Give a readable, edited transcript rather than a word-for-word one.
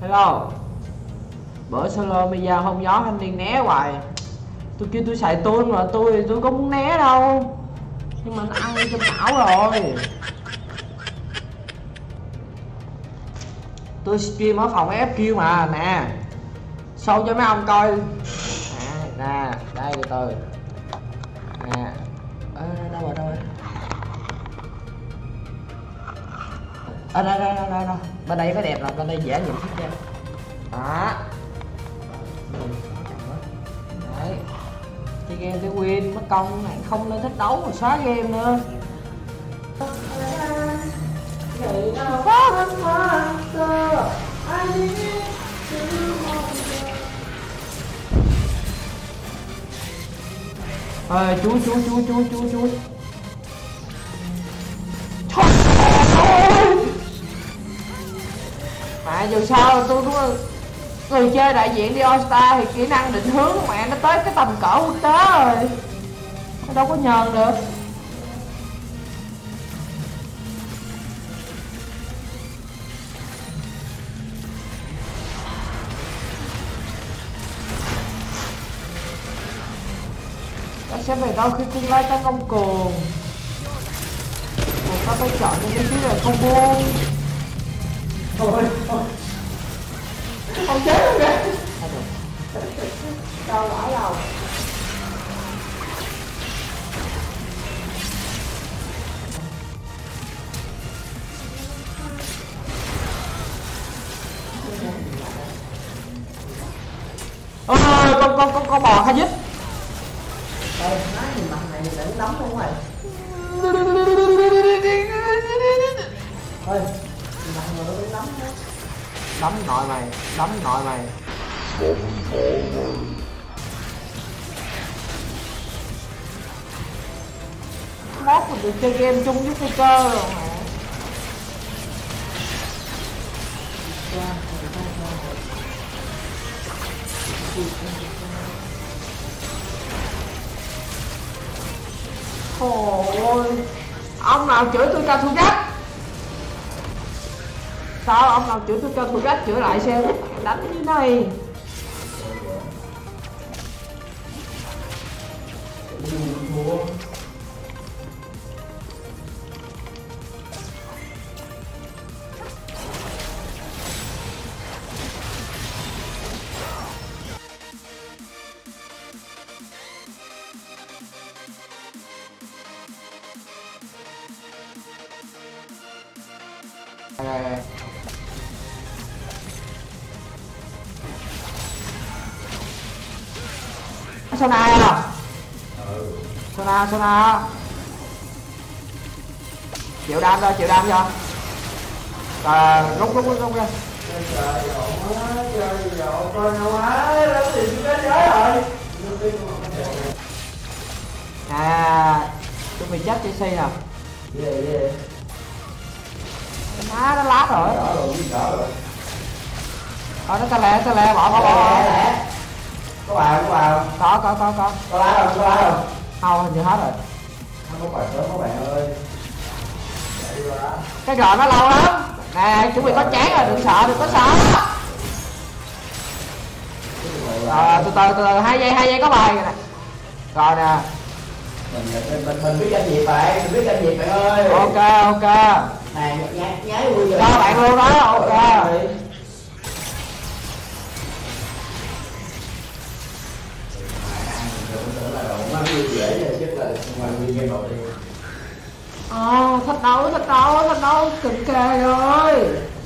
Hello. Bữa solo bây giờ không gió thanh niên né hoài. Tôi kêu tôi xài tuôn mà tôi có muốn né đâu. Nhưng mà nó ăn trong não rồi. Tôi stream ở phòng FQ mà nè. Show cho mấy ông coi. Nè, đây từ từ. Nè. Đâu rồi? Đây. Bên đây phải đẹp là bên đây dễ nhìn thích em. Đó. Đấy. Chơi game để win mất công này không nên thích đấu mà xóa game nữa. Chui. Mà dù sao tôi đúng là người chơi đại diện đi All Star thì kỹ năng định hướng của mẹ nó tới cái tầm cỡ quốc tế rồi, nó đâu có nhờn được. Ta sẽ về đâu khi tương lai ta ngông cuồng, ta phải chọn những cái thứ này không buông. Thôi không chết luôn kìa. Đâu quả đâu. Con bò khai dít. Ê, nói gì mặt này đỉnh lắm luôn rồi. Ơi, mặt người nó đỉnh lắm đó. Đấm nội mày. Mốt mình được chơi game chung với cây cơ rồi mà. Trời ơi, ông nào chửi tôi cho thu gắt. Sao ông nào chửi tôi cho thu gắt chửi lại xem. Đánh như này. Sona à? Sona. Chịu đam cho. Rút ra. Chuẩn bị chết TC nè. Nó lát rồi. Nó ta lẹ, bỏ. Có vào. Có lá không? Không, hình như hết rồi. Không có bài sớm các bạn ơi. Cái gò nó lâu lắm. Nè, chuẩn bị có chán rồi, đừng sợ. Từ từ 2 giây có bài rồi nè. Rồi nè. Mình biết danh Việt bạn ơi. Ok. Này nhái vui rồi. Cho bạn luôn đó, ok. Thích đấu cực kề rồi.